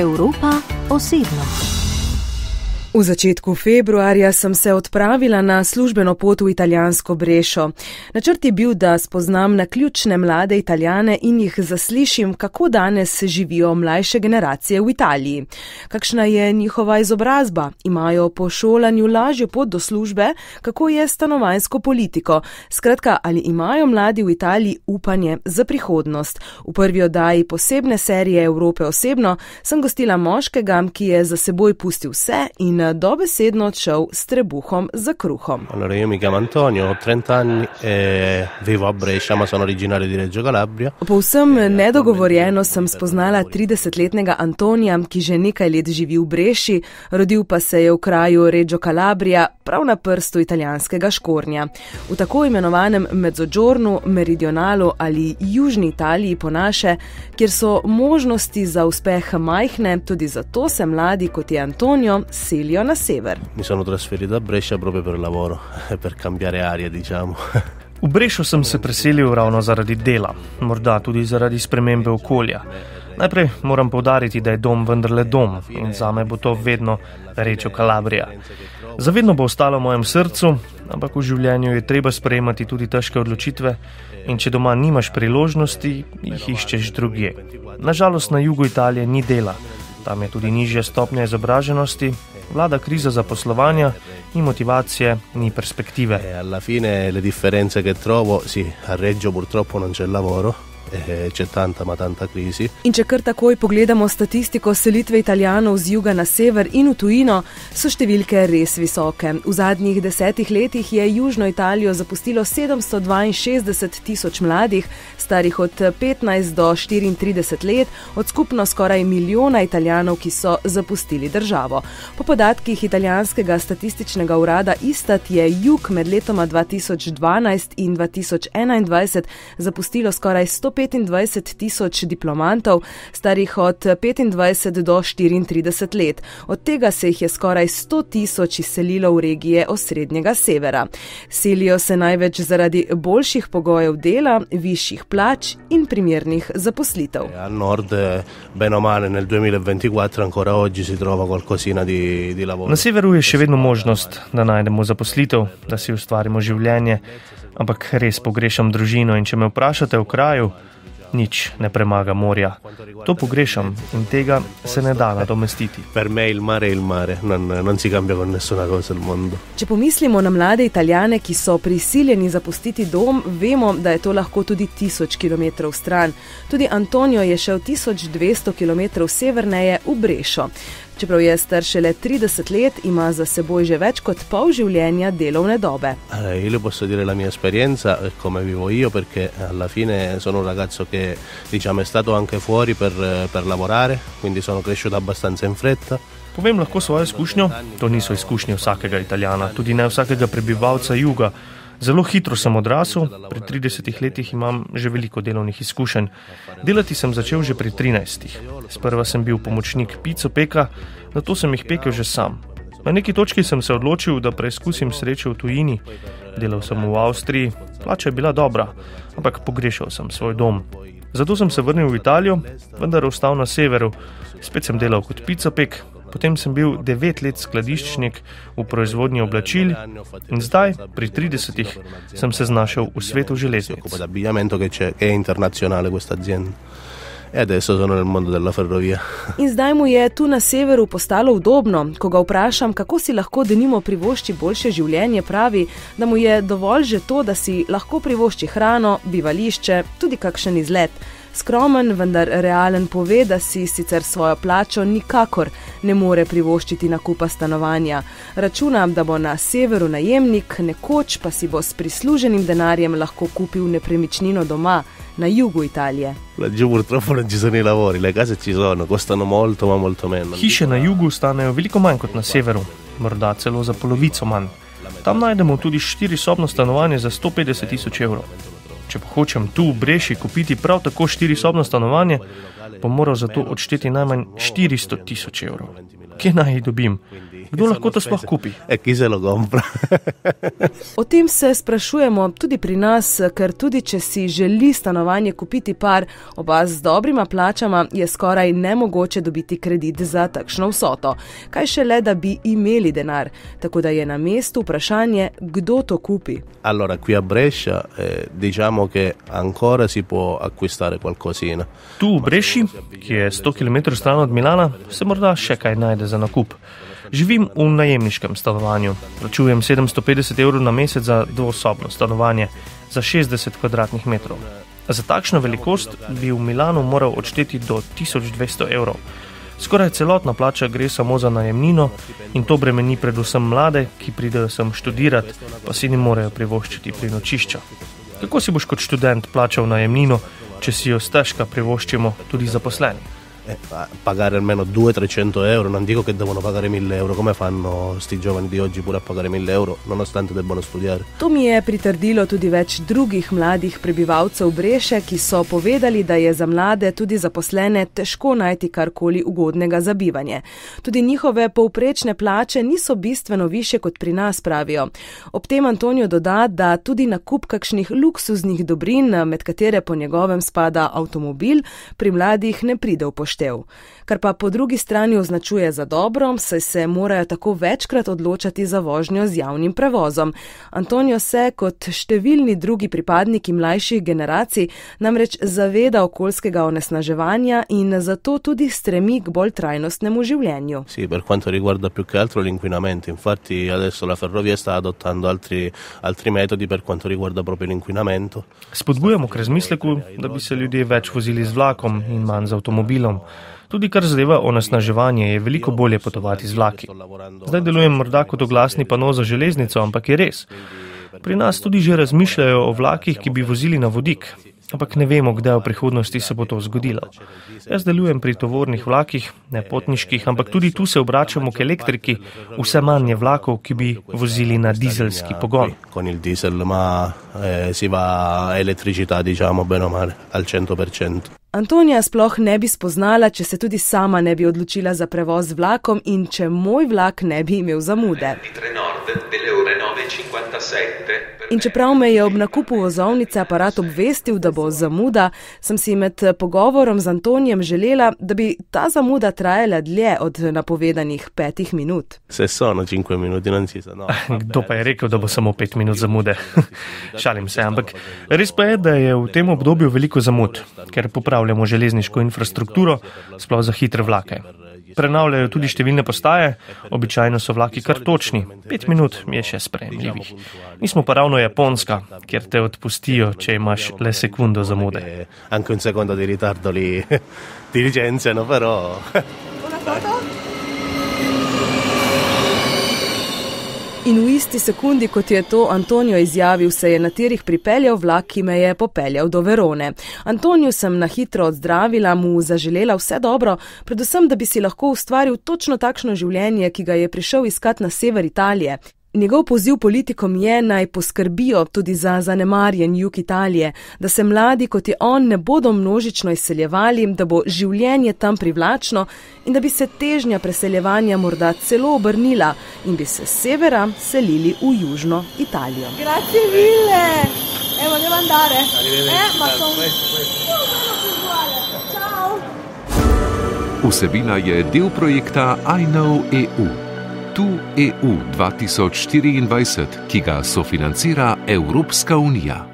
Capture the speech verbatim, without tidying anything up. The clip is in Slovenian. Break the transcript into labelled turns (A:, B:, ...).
A: Evropa osebno.
B: V začetku februarja sem se odpravila na službeno pot v italijansko Brešo. Načrt je bil, da spoznam naključne mlade Italijane in jih zaslišim, kako danes živijo mlajše generacije v Italiji. Kakšna je njihova izobrazba? Imajo po šolanju lažjo pot do službe? Kako je stanovanjsko politiko? Skratka, ali imajo mladi v Italiji upanje za prihodnost? V prvi oddaji posebne serije Evrope osebno sem gostila moškega, ki je za seboj pustil vse in dobesedno odšel s trebuhom za kruhom.
C: Allora, io mi chiamo Antonio, ho trenta anni e vivo a Brescia, ma sono originario di Reggio Calabria.
B: Povsem nedogovorjeno sem spoznala tridesetletnega Antonija, ki že nekaj let živi v Breši, rodil pa se je v kraju Reggio Calabria, prav na prstu italijanskega Škornja. V tako imenovanem Mezzogiornu, Meridionalu ali Južni Italiji po naše, kjer so možnosti za uspeh majhne, tudi zato se mladi, kot je Antonio, selijo na sever.
C: Mi sono trasferito a Brescia proprio per lavoro, per cambiare aria, diciamo.
D: V Brešo sem se preselil ravno zaradi dela, morda tudi zaradi spremembe okolja. Najprej moram poudariti, da je dom vendarle dom in zame bo to vedno Reggio Calabria. Zavedno bo ostalo v mojem srcu, ampak v življenju je treba sprejemati tudi težke odločitve in če doma nimaš priložnosti, jih iščeš drugje. Nažalost na jugu Italije ni dela, tam je tudi nižja stopnja izobraženosti, vlada kriza zaposlovanja in motivacije, ni perspektive.
C: E alla fine le differenze che trovo, sì, a Reggio purtroppo non c'è lavoro. C'è tanta ma tanta crisi.
B: In če kar takoj pogledamo statistiko selitve Italijanov z juga na sever in v tujino, so številke res visoke. V zadnjih desetih letih je Južno Italijo zapustilo sedemsto dvainšestdeset tisoč mladih, starih od petnajst do štiriintrideset let, od skupno skoraj milijona Italijanov, ki so zapustili državo. Po podatkih italijanskega statističnega urada Istat je jug med letoma dva tisoč dvanajst in dva tisoč enaindvajset zapustilo skoraj sto petindvajset tisoč diplomantov, starih od petindvajset do štiriintrideset let. Od tega se jih je skoraj sto tisoč izselilo v regije osrednjega severa. Selijo se največ zaradi boljših pogojev dela, višjih plač in primernih zaposlitev.
C: Al nord, bene o male, nel duemilaventiquattro ancora oggi si trova qualcosina di, di lavoro.
D: Na severu je še vedno možnost, da najdemo zaposlitev, da si ustvarimo življenje, ampak res pogrešam družino in če me vprašate o kraju, nič ne premaga morja. To pogrešam in tega se ne da nadomestiti.
C: Per me il mare è il mare, non, non si cambia con nessuna cosa il mondo.
B: Če pomislimo na mlade Italijane, ki so prisiljeni zapustiti dom, vemo, da je to lahko tudi tisoč kilometrov stran. Tudi Antonio je šel tisoč dvesto kilometrov severneje v Brešo. Čeprav je star šele trideset let, ima za seboj že več kot pol življenja delovne dobe.
C: Allora, io le posso dire la mia esperienza, come vivo io, perché alla fine sono un ragazzo che, diciamo, è stato anche fuori per, per lavorare, quindi sono cresciuto abbastanza in fretta.
D: Povem lahko svojo izkušnjo, to niso izkušnje vsakega Italijana, tudi ne vsakega prebivalca juga. Zelo hitro sem odrasel, pri tridesetih letih imam že veliko delovnih izkušenj. Delati sem začel že pri trinajstih. Sprva sem bil pomočnik picopeka, nato sem jih pekel že sam. Na neki točki sem se odločil, da preizkusim srečo v tujini. Delal sem v Avstriji, plača je bila dobra, ampak pogrešal sem svoj dom. Zato sem se vrnil v Italijo, vendar ostal na severu. Spet sem delal kot picopek. Potem sem bil devet let skladiščnik v proizvodnji oblačil in zdaj, pri tridesetih, sem se znašel v svetu železnic.
C: E adesso sono nel mondo della ferrovia.
B: In zdaj mu je tu na severu postalo udobno. Ko ga vprašam, kako si lahko denimo privošči boljše življenje, pravi, da mu je dovolj že to, da si lahko privošči hrano, bivališče, tudi kakšen izlet. Skromen, vendar realen pove, da si sicer svojo plačo nikakor ne more privoščiti nakupa stanovanja. Računam, da bo na severu najemnik, nekoč pa si bo s prisluženim denarjem lahko kupil nepremičnino doma, na jugu Italije.
C: Laggiù purtroppo non ci sono i lavori, le case ci sono, costano molto, ma molto meno.
D: Hiše na jugu stanejo veliko manj kot na severu, morda celo za polovico manj. Tam najdemo tudi štirisobno stanovanje za sto petdeset tisoč evrov. Če pa hočem tu v Breši kupiti prav tako štirisobno stanovanje, bom moral za to odšteti najmanj štiristo tisoč evrov. Kje naj jih dobim? Kdo lahko to sploh kupi?
C: E chi se lo compra?
B: O tem se sprašujemo tudi pri nas, ker tudi če si želi stanovanje kupiti par, oba z dobrima plačama, je skoraj nemogoče dobiti kredit za takšno vsoto. Kaj šele, da bi imeli denar? Tako da je na mestu vprašanje, kdo to kupi.
C: Allora, qui a Brescia eh, diciamo che ancora si può acquistare qualcosina.
D: Tu v Breši, ki je sto kilometrov stran od Milana, se morda še kaj najde za nakup. Živim v najemniškem stanovanju. Plačujem sedemsto petdeset evrov na mesec za dvosobno stanovanje, za šestdeset kvadratnih metrov. Za takšno velikost bi v Milanu moral odšteti do tisoč dvesto evrov. Skoraj celotna plača gre samo za najemnino in to bremeni predvsem mlade, ki pridejo sem študirati, pa si ne morejo privoščiti prenočišča. Kako si boš kot študent plačal najemnino, če si jo stežka privoščimo tudi zaposleni?
C: Eh, pagare almeno duecento trecento euro, non dico che devono pagare mille euro, come fanno sti giovani di oggi pure a pagare mille euro, nonostante debbano studiare.
B: To mi je pritrdilo tudi več drugih mladih prebivalcev Breše, ki so povedali, da je za mlade, tudi zaposlene, težko najti karkoli ugodnega za bivanje. Tudi njihove povprečne plače niso bistveno višje kot pri nas, pravijo. Ob tem Antonio doda, da tudi nakup kakšnih luksuznih dobrin, med katere po njegovem spada avtomobil, pri mladih ne pride v poštev. Kar pa po drugi strani označuje za dobro, saj se morajo tako večkrat odločati za vožnjo z javnim prevozom. Antonio se, kot številni drugi pripadniki mlajših generacij, namreč zaveda okoljskega onesnaževanja in zato tudi stremi k bolj trajnostnemu življenju.
C: Sì, per quanto riguarda più che altro l'inquinamento, infatti adesso la ferrovia sta adottando altri, altri metodi per quanto riguarda proprio l'inquinamento.
D: Spodbujamo k razmisleku, da bi se ljudje več vozili z vlakom in manj z avtomobilom. Tudi kar zadeva onesnaževanje, je veliko bolje potovati z vlaki. Zdaj delujem morda kot oglasni pano za železnico, ampak je res. Pri nas tudi že razmišljajo o vlakih, ki bi vozili na vodik, ampak ne vemo, kdaj v prihodnosti se bo to zgodilo. Jaz delujem pri tovornih vlakih, ne potniških, ampak tudi tu se obračamo k elektriki, vse manj je vlakov, ki bi vozili na dizelski pogon.
C: Con il diesel, ma eh, si va a elettricità, diciamo, bene o male, al cento per cento.
B: Antonija sploh ne bi spoznala, če se tudi sama ne bi odločila za prevoz z vlakom in če moj vlak ne bi imel zamude. In čeprav me je ob nakupu vozovnice aparat obvestil, da bo zamuda, sem si med pogovorom z Antonijem želela, da bi ta zamuda trajala dlje od napovedanih petih minut.
C: Se sono cinque minuti, non si sa, no.
D: Kdo pa je rekel, da bo samo pet minut zamude? Šalim se, ampak res pa je, da je v tem obdobju veliko zamud, ker popravljamo železniško infrastrukturo, sploh za hitre vlake. Prenavljajo tudi številne postaje, običajno so vlaki kar točni, pet minut je še sprejemljivih. Nismo pa ravno Japonska, kjer te odpustijo, če imaš le sekundo zamude.
C: Anche un secondo di ritardo li, ti licenziano, però...
B: In v isti sekundi, kot je to Antonio izjavil, se je na tirih pripeljal vlak, ki me je popeljal do Verone. Antoniju sem na hitro odzdravila, mu zaželela vse dobro, predvsem, da bi si lahko ustvaril točno takšno življenje, ki ga je prišel iskat na sever Italije. Njegov poziv politikom je, naj poskrbijo tudi za zanemarjen jug Italije, da se mladi, kot je on, ne bodo množično izseljevali, da bo življenje tam privlačno in da bi se težnja preseljevanja morda celo obrnila in bi se s severa selili v južno Italijo.
E: Grazie mille! Evo, devo andare. Eh, ma sono... Ciao!
F: Vsebina je del projekta I know E U. Tu E U dva tisoč štiriindvajset, ki ga sofinancira Evropska unija.